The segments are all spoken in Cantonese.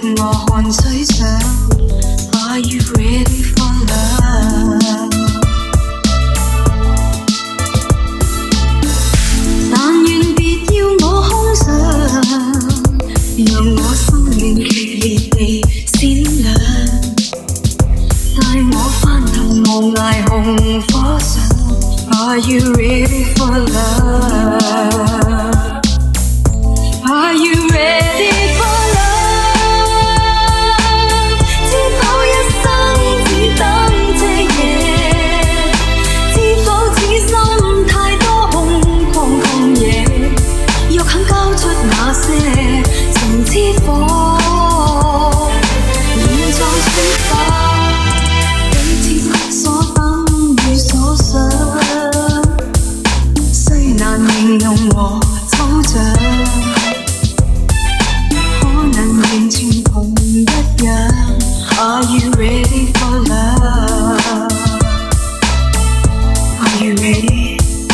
用我看水上 Are you ready for love？ 但願別要我空想，讓我生命決裂地閃亮，帶我翻騰無涯紅火上 Are you ready for love？ Are you ready for love？ 知否一生只等這夜，知否此心太多空曠曠野，若肯交出那些情之火，現在選擇彼此所等與所想，雖難形容和抽象。 完全同一樣 Are you ready for love？ Are you ready？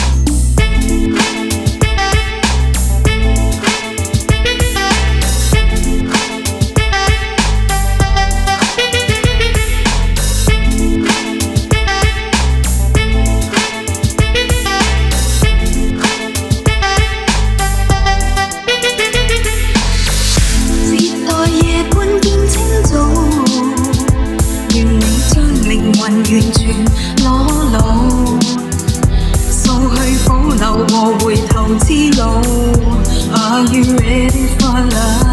完全裸露，掃去保留和回頭之路。Are you ready for love？